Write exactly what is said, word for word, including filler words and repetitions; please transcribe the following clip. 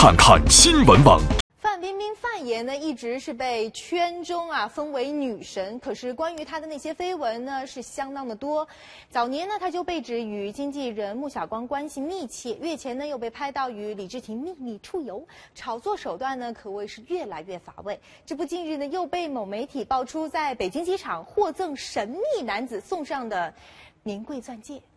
看看新闻网。 范冰冰范爷呢，一直是被圈中啊封为女神，可是关于她的那些绯闻呢，是相当的多。早年呢，她就被指与经纪人穆晓光关系密切，月前呢又被拍到与李治廷秘密出游，炒作手段呢可谓是越来越乏味。这不，近日呢又被某媒体爆出在北京机场获赠神秘男子送上的名贵钻戒。